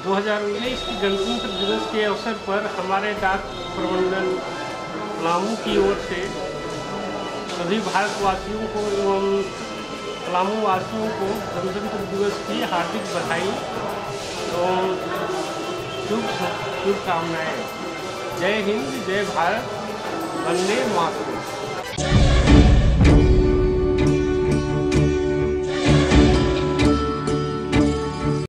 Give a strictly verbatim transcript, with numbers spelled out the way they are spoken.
दो हज़ार उन्नीस की गणतंत्र दिवस के अवसर पर हमारे डाक प्रबंधन पलामू की ओर से सभी भारतवासियों को एवं पलामू वासियों को गणतंत्र दिवस की हार्दिक बधाई एवं शुभ शुभकामनाएँ। जय हिंद, जय भारत, वंदे मातरम।